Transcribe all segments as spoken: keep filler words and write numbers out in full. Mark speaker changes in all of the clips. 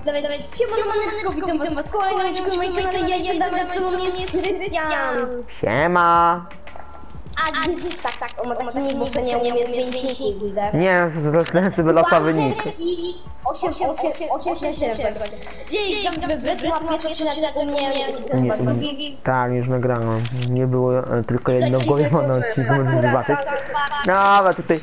Speaker 1: Dawaj, dawaj, siemaneczko, witam was, was kolejnym odcinku na moim kanale, ja jestem, z tobą jest Krystian.
Speaker 2: Siema.
Speaker 1: A, tak, tak, on ma taki nick, muszę nie umiem zmienić nick, widzę.
Speaker 2: Nie, zresztą sobie losowy nick.
Speaker 1: I osiem siedem. Gdzieś tam bez bezłapnie przeczynacie u mnie.
Speaker 2: Tak, już nagrałem. Nie było tylko jednego na odcinku, możesz zobaczyć. No, ale tutaj...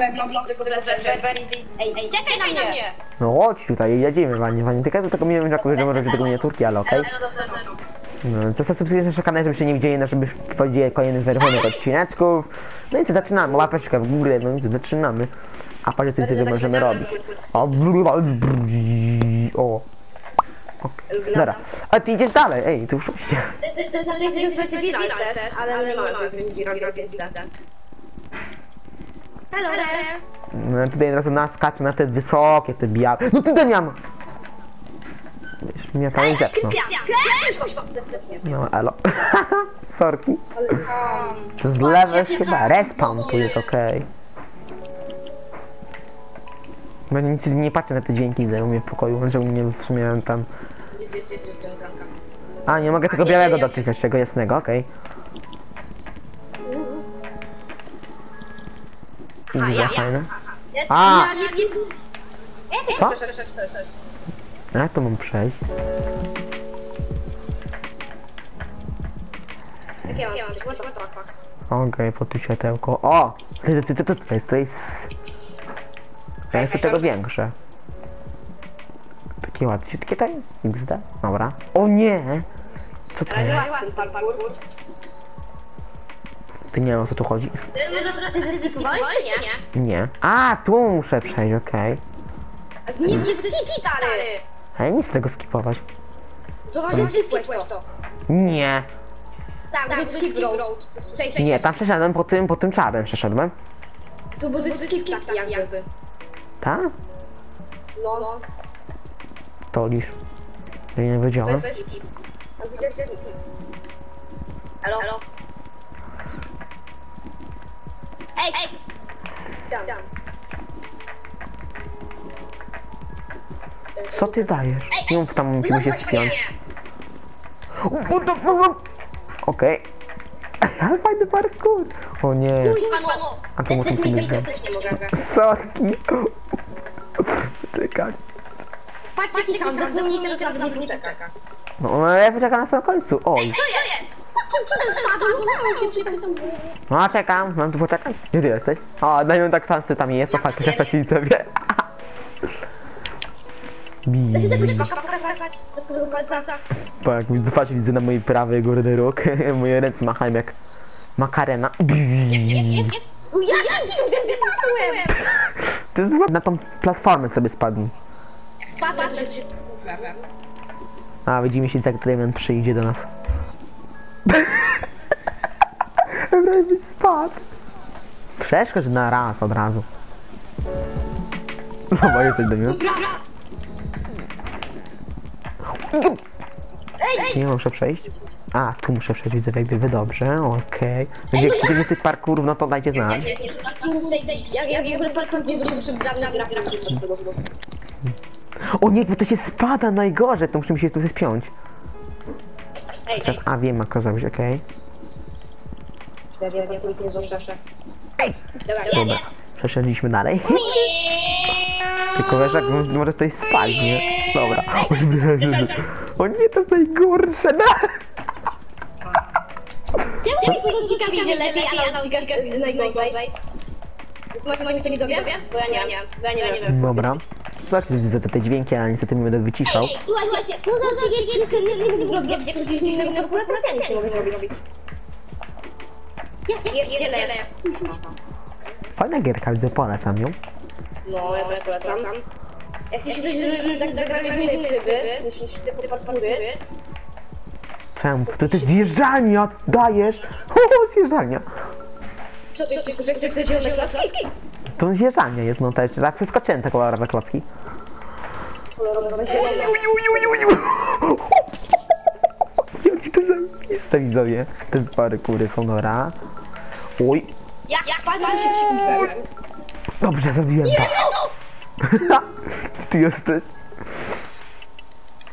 Speaker 1: Ej, ej, czekaj na mnie!
Speaker 2: No chodź tutaj, jedziemy, Wanie, Wanie. Tylko tylko miałem żaku, że może tego miniaturki, ale okej. No, to subskrybujcie nasz kanał, żeby się nie widzieli, żeby powiedzieli kolejny z wyrwanych odcineczków. No i co, zaczynamy, łapeczka w górę, no i co, zaczynamy. A patrzcie, co z tego możemy robić. O, o. Okay. Dobra, a ty idziesz dalej, ej, tu już idzie.
Speaker 1: To znaczy, że słuchajcie viral też, ale nie mamy zrobić viral, więc hello there!
Speaker 2: No tutaj od razu naskaczę na te wysokie, te białe. No ty Damian! Wiesz, mnie tam zepnął. No elo. Sorki. To z lewej chyba. Respawn tu jest okej. Bo nic nie patrzę na te dźwięki, widzę u mnie w pokoju, że u mnie w sumie tam... A, nie mogę tego białego dotykać, tego jasnego, okej. Widzę, fajne. A! Co? Jak to mam przejść? Okej, okay, po tu światełko. O! Ty, ty, ty, ty, to jest, to jest... To jest tego większe. Takie ładniutkie to jest? X D? Dobra. O nie! Co to jest? Ty nie wiem, o co tu chodzi.
Speaker 1: Ty możesz się zeskipowałeś, czy nie?
Speaker 2: Nie. A, tu muszę przejść, okej.
Speaker 1: Okay. Nie, nie, skip, stary!
Speaker 2: A ja nie chcę tego skipować.
Speaker 1: Zobacz, że skipłeś to.
Speaker 2: Nie.
Speaker 1: Tak, tak, skip road.
Speaker 2: Nie, tam przeszedłem po tym, po tym czarem przeszedłem.
Speaker 1: Tu był skip taki jakby.
Speaker 2: Tak?
Speaker 1: No, no.
Speaker 2: To lisz. Ja nie wiedziałem.
Speaker 1: To jest skip. A widziałeś, że skip. Elo? Elo? Ej, ej! Tam, tam.
Speaker 2: Co ty dajesz? Nie mów tam, musimy się spiąć. Okej. Ale fajny parkour. O nie. A to muszę sobie zrobić. Sorki. Czekaj.
Speaker 1: Patrzcie, klikam, zapomnij teraz na sobie nie czeka.
Speaker 2: No, ja poczekam na samym końcu. Oj.
Speaker 1: Co jest? Co to spadło?
Speaker 2: No, czekam. Mam tu poczekać. Gdzie ty jesteś? O, dają tak fansy tam jest. To faktycznie tak ci sobie. Tak, patrz, widzę na mojej prawej górny róg. Moje ręce machają jak makarena. To jest złe. Na tą platformę sobie spadł.
Speaker 1: Jak spadła, to się
Speaker 2: A, widzimy się tak, Damian przyjdzie do nas. Prawie spadł. Przeszkodź na raz od razu. No, bo jesteś Damian. Nie muszę przejść. A, tu muszę przejść, widzę jak gdyby dobrze, okej. Okay. Jak chcecie tych parkurów, no to dajcie znać.
Speaker 1: Ja w ogóle parkour nie zawsze przegrałem gra.
Speaker 2: O nie, bo to się spada najgorzej, to musimy się tu zespiąć.
Speaker 1: Ej, ej.
Speaker 2: A, wiem jak to zrobić, okej.
Speaker 1: Ja wiem, jak nie zawsze.
Speaker 2: Ej!
Speaker 1: Dobra,
Speaker 2: przeszedliśmy dalej. Tylko wiesz, jak może tutaj spać, nie? Dobra. O nie, to jest najgorsze, no!
Speaker 1: Czemu mi pozycika widzę lepiej, a na odcinkach jest najgorzej? Macie macie to widzowie? Bo ja nie wiem, bo ja nie wiem.
Speaker 2: Dobra. Zobaczcie, widzę te dźwięki, ale niestety nie będę wyciszał.
Speaker 1: Słuchajcie, no za gierki sobie zrobię, gdzie ktoś mi na minę akurat na nie mogę zrobić. Gdzie leję?
Speaker 2: Fajna gierka, widzę, polecam ją.
Speaker 1: No, ja też polecam. Jak chcecie coś, tak zagrali innej krzywy, niż te parkury.
Speaker 2: Czemu? To jest zjeżdżalnia, dajesz! O, zjeżdżalnia!
Speaker 1: Co to jest, że ktoś wziął na klocki?
Speaker 2: To zjeżdżalnia jest, no też, tak wyskoczyłem te kolorowe klocki. Jaki to zajebiste, widzowie. Te parkury są, dobra. Oj.
Speaker 1: Jak spadłem się przyjrzałem.
Speaker 2: Dobrze, zrobiłem to. Gdzie ty jesteś?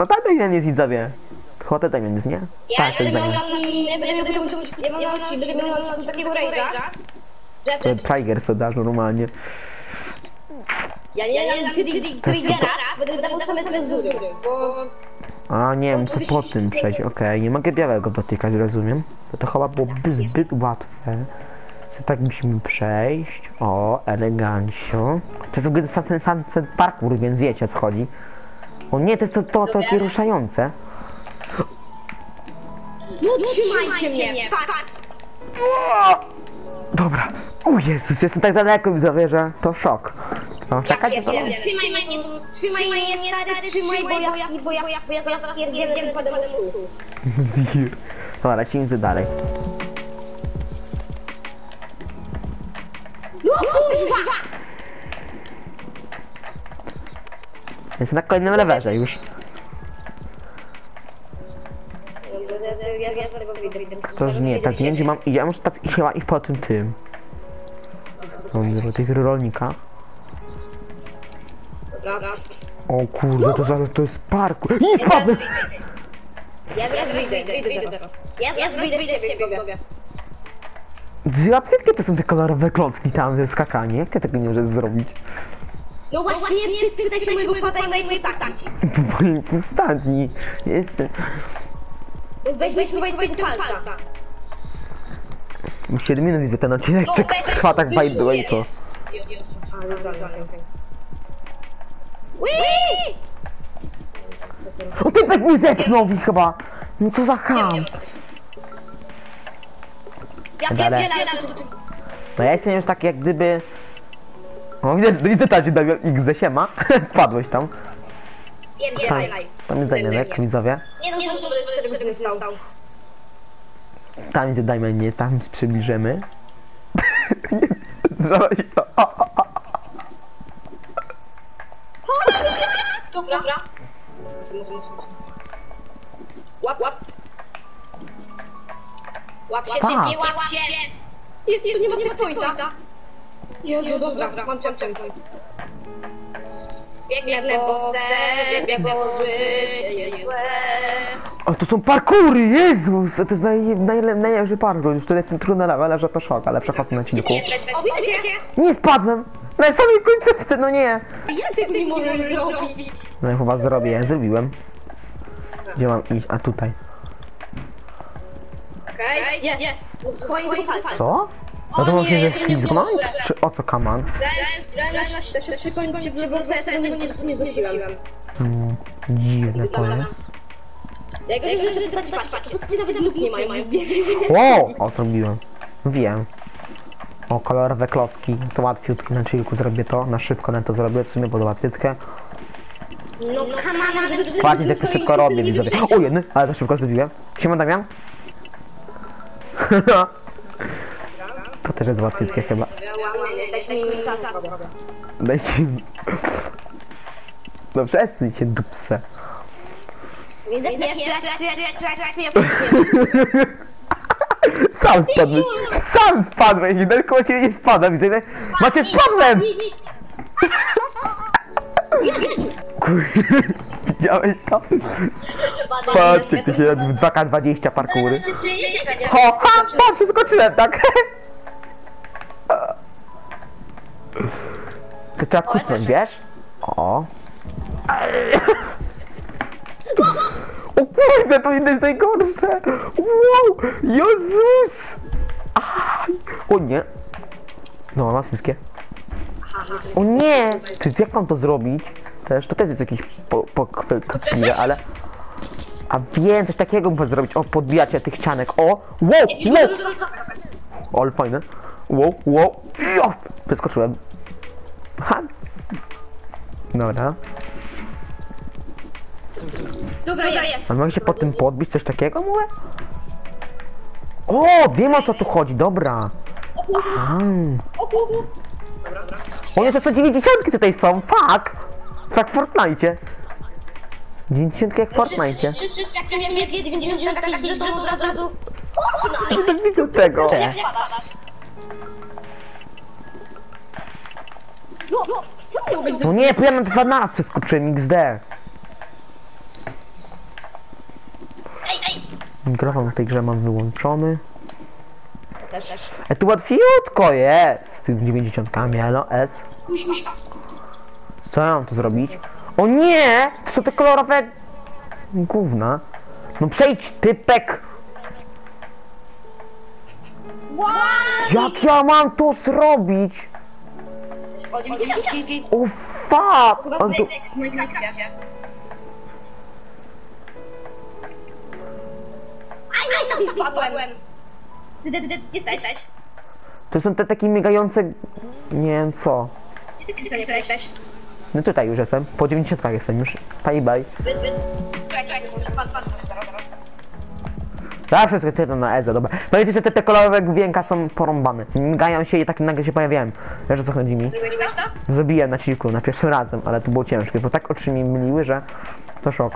Speaker 2: No tak, Damian jest widzowie. Chłopę Damian jest, nie?
Speaker 1: Ja
Speaker 2: Tak, to jest
Speaker 1: będę miał
Speaker 2: Damian.
Speaker 1: na ja będę miał ja mam na będę miał na takiego rage'a, że
Speaker 2: To Tiger co dasz normalnie.
Speaker 1: ja nie dam triggera, będę dawał same cenzury, bo...
Speaker 2: A nie wiem, co po tym przejść, okej, nie mogę białego dotykać, rozumiem. To to chyba byłoby zbyt łatwe. Co tak musimy przejść. O, elegancio. To jest w ogóle sam ten sam ten parkour, więc wiecie o co chodzi. O nie, to jest to, to, to takie ruszające.
Speaker 1: No trzymajcie mnie, pak!
Speaker 2: Dobra. O Jezus, jestem tak daleko, widzowie, że to szok. Mam czekać?
Speaker 1: Ja wiem, trzymaj mnie, trzymaj mnie stary, trzymaj, bo ja, bo ja, bo ja zaraz pierdzielę podę mostu.
Speaker 2: Zwir. Dobra, lecimy dalej.
Speaker 1: No kurwa!
Speaker 2: Jestem na kolejnym levelze już. To już nie, tak nie wiem gdzie mam. Ja muszę tak iść chyba ich po tym tym. Do tych rolnika. O kurde, to zaraz to jest parkour. Nie spadłem!
Speaker 1: Ja teraz wyjdę, wyjdę zaraz. Ja teraz wyjdę z ciebie.
Speaker 2: Dwie apteczki to są te kolorowe klocki tam ze skakanie. Jak ty tego nie możesz zrobić?
Speaker 1: No właśnie, ty spytaj się mojego pada i mojej postaci.
Speaker 2: W mojej postaci. Jestem.
Speaker 1: Weź, weź, weź tego palca.
Speaker 2: siedem minut widzę ten odcinek,
Speaker 1: No,
Speaker 2: czy trwa tak by the way to.
Speaker 1: Wii!
Speaker 2: O ty tak mi zepnął mi chyba! No co za ham!
Speaker 1: Ja
Speaker 2: Dalej.
Speaker 1: pierdzielam.
Speaker 2: No ja jestem już tak jak gdyby... O widzę, widzę tacie Damian X ze siema. Spadłeś tam. Tam,
Speaker 1: Pierdzielaj.
Speaker 2: tam jest Damianek, widzowie.
Speaker 1: Nie no, nie no, żeby nie stał.
Speaker 2: Tam jest Damian, nie, tam przybliżymy. Nie, zżalaj to.
Speaker 1: Dobra. Łap, łap. Łap się,
Speaker 2: Pa.
Speaker 1: ty, nie łap się. Jest, jest, nie ma checkpointa. Jezu, dobra, mam checkpoint. Biegnę, bo chcę, biegnę, bo życie jest złe.
Speaker 2: O, to są parkury, Jezus! To jest naj, najle, najlepszy parkour. Już to jest trudne level, że to szok, ale przechodzę na odcinku.
Speaker 1: O, widzicie?
Speaker 2: Nie spadłem! Na samej końcówce, no nie!
Speaker 1: Jak ty nie możesz zrobić?
Speaker 2: No ja chyba zrobię, ja zrobiłem. Gdzie mam iść? A tutaj.
Speaker 1: Okej, jest, jest. Swoim palcem.
Speaker 2: Co? No to
Speaker 1: O
Speaker 2: może
Speaker 1: nie,
Speaker 2: że
Speaker 1: ja nie
Speaker 2: ślizgną?
Speaker 1: zdążę.
Speaker 2: Czy o co kaman?
Speaker 1: To się skończy w lewą ja tego nie, nie zgłosiłem.
Speaker 2: Hmm, dziwne to jest.
Speaker 1: Jak się żeby czytać patrz, patrz, po prostu nawet lub nie mają.
Speaker 2: Wow! O, zrobiłem. Wiem. O, kolorowe klocki. To łatwiutko, na chillku zrobię to. Na szybko na to zrobię, w sumie pod łatwiutkę.
Speaker 1: No kamana, żeby to
Speaker 2: Ładnie, tak to szybko robię, widzowie. O, jeden, ale to szybko zrobiłem. Siema, Damian. To też jest łatwiutkie chyba.
Speaker 1: Dajcie mi czas zrobię.
Speaker 2: Dajcie mi... No przesuń się, dupse.
Speaker 1: Nie zepniesz, czy ja, czy ja, czy ja, czy ja, czy ja,
Speaker 2: Sam spadłeś, sam spadłeś, nie tylko ciebie nie spada, widzę. Macie, spadłem! Kurde, widziałeś to? Patrzcie, jak to się robi w dwa K dwadzieścia parkury. O, ha, ha, przeskoczyłem, tak? To trzeba kupnąć, wiesz? O. O kurde, to jest najgorsze! Wow! Jezus! Aj! O nie! No, mam wszystkie. O nie! Ty, jak mam to zrobić? Też, to też jest jakiś po, po, po, ale... A wiem, coś takiego muszę zrobić. O, podbijacie tych ścianek. O! Wow! Wow! O, ale fajne. Wow, wow! Jo! Wyskoczyłem. Ha! Dobra.
Speaker 1: Dobra, jest.
Speaker 2: A mogę się po tym podbić, coś takiego mówię? O, wiem o co tu chodzi, dobra. Aha. O, jeszcze sto dziewięćdziesiąt tutaj są, fuck! Tak w Fortnite. dziewięćdziesiąt jak w Fortnite.
Speaker 1: Wszyscy jak ciebie mnie dziewięćdziesiąt taki, że to od razu...
Speaker 2: Nie widzę tego.
Speaker 1: No, no, co ty robisz?
Speaker 2: No nie, bo ja na dwa nas przeskoczyłem, X D. Mikrofon w tej grze mam wyłączony.
Speaker 1: Też, też.
Speaker 2: E, tu łatwiutko jest z tymi dziewięćdziesiątkami, no S.
Speaker 1: Kuś, kuś.
Speaker 2: Co ja mam tu zrobić? O nie! To są te kolorowe... Gówna. No przejdź, typek!
Speaker 1: Wow!
Speaker 2: Jak ja mam to zrobić?
Speaker 1: O, dziewięćdziesiątki.
Speaker 2: O fuck!
Speaker 1: Chyba
Speaker 2: On
Speaker 1: w
Speaker 2: tu...
Speaker 1: w Minecrafcie. Aj, no, no, spadłem. Ty, ty, ty, ty jesteś?
Speaker 2: To są te takie migające... Nie wiem co.
Speaker 1: Ty, ty, ty jesteś?
Speaker 2: No tutaj już jestem. Po dziewięćdziesiątkach jestem już. Bye bye.
Speaker 1: Wy, wy. Czekaj, czekaj, pan, pan, zaraz, zaraz.
Speaker 2: Ja wszystko ty na Eze, dobra. Powiedzcie, że te, te kolorowe główienka są porąbane. Migają się i tak nagle się pojawiałem. Wiesz o co chodzi mi?
Speaker 1: Zrobiłeś to?
Speaker 2: Zabiłem na cilku, na pierwszym razem, ale to było ciężkie, bo tak oczy mi myliły, że to szok.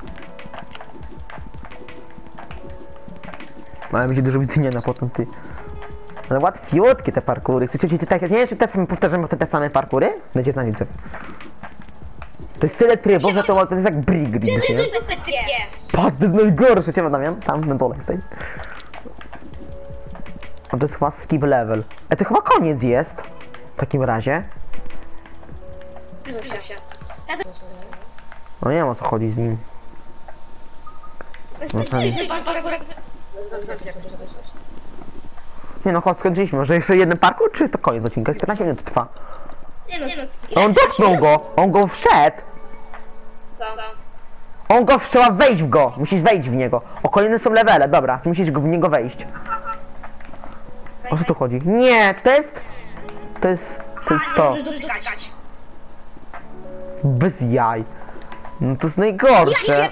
Speaker 2: Ale będzie dużo widzenia na potem ty. Ale łatwiutkie te parkury. Chcecie te takie, nie wiem czy te same powtarzamy te, te same parkury? Dajcie znać widzę. To jest tyle trybów, że to, to jest jak brick,
Speaker 1: Czy,
Speaker 2: nie?
Speaker 1: czy, ty, ty, ty, ty.
Speaker 2: Patrz, to jest najgorsze, cię Damian, tam na dole stoi. A to jest chyba skip level. E, to chyba koniec jest. W takim razie. No nie wiem o co chodzi z nim. No, tam... Nie no, chyba skończyliśmy. Może jeszcze jeden parkour, czy to koniec odcinka? Jest piętnaście minut trwa.
Speaker 1: Nie no, nie no.
Speaker 2: A on dotknął go! On go wszedł!
Speaker 1: Co?
Speaker 2: On go trzeba wejść w go! Musisz wejść w niego. O, kolejne są levele, dobra. Ty musisz go w niego wejść. O co tu chodzi? Nie, to jest... To jest... To jest to. Bez jaj. No to jest najgorsze.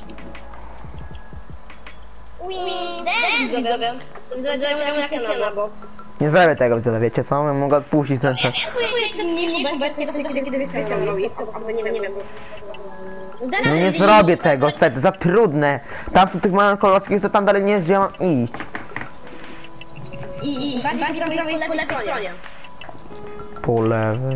Speaker 1: Widzowie. Widzowie, na kasjana, bo...
Speaker 2: Nie zrobię tego, widzowie, wiecie co? Ja mogę odpuścić ten czas.
Speaker 1: Mniejszą wersję, to tylko kiedy kasjan robi. Nie wiem, nie wiem.
Speaker 2: No nie zrobię tego, niestety, za trudne. Tam w tych małych kolorskich, co tam dalej nie jest, gdzie ja mam iść.
Speaker 1: I, i bardziej prawej jest po lewej stronie.
Speaker 2: Po lewej.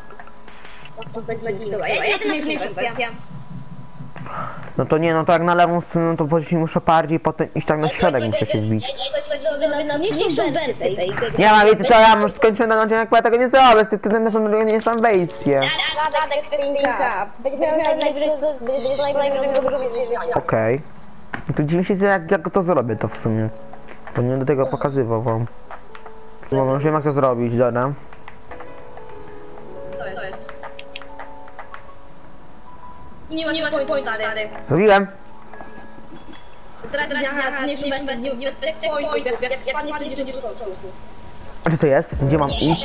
Speaker 1: Dobra, ja idę na trudniejszą wersję.
Speaker 2: No to nie, no to jak na lewą stronę, to później muszę bardziej potem iść tak na środek, muszę się wbić.
Speaker 1: Na mniejszą wersję tej...
Speaker 2: Nie mam, wiecie co, ja już skończyłem ten odcinek, bo ja tego nie zrobię, z tych ten naszą drogą nie jest tam wejście.
Speaker 1: Radek Springcraft. Będziesz miał najwyżej... Będziesz najwyżej dobrze przyjrzeć.
Speaker 2: Okej. No to dziwi się, jak, jak to zrobię to w sumie. Powinienem do tego pokazywał wam. No, no już wiem jak to zrobić, dobra.
Speaker 1: To jest. Nie ma, nie ma pointu, stary.
Speaker 2: Zrobiłem.
Speaker 1: Teraz na trudniejszą wersję nie nie bez pointu. Jak spadnie, to nie będzie rzucał czołgu.
Speaker 2: A gdzie to jest? Gdzie mam iść?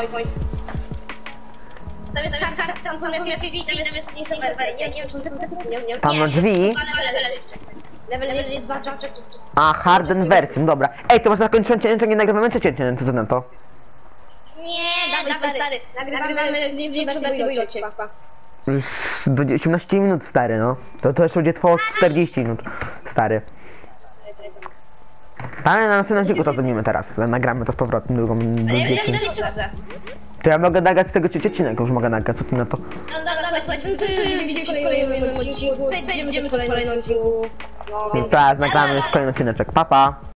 Speaker 1: Tam jest hard, hard, tam są jakieś drzwi, tam jest mniejsza wersja. Nie, nie, są nie, nie.
Speaker 2: Tam na drzwi.
Speaker 1: Level jest dwa, dwa,
Speaker 2: A, harden wersję, no dobra. Ej, to może zakończyłem cięcie, nie nagrywamy czy cięcie, co to na to?
Speaker 1: Nie, dawaj, stary. Nagrywamy mniejszą wersję, bo ile cię
Speaker 2: Już do osiemnaście minut, stary, no. To, to jeszcze będzie trwało czterdzieści minut, stary. Ale na następnym filmu to zrobimy teraz. Nagramy to z powrotem drugą.
Speaker 1: Ale ja widziałem, że nie przeszedzę.
Speaker 2: To ja mogę nagrać z tego odcinka, już mogę nagrać, co ty na to?
Speaker 1: No, dawaj, słuchajcie, widzimy kolejnym odcinku. Przejdziemy do kolejnego odcinku.
Speaker 2: No teraz nagramy kolejny odcineczek. Pa, pa.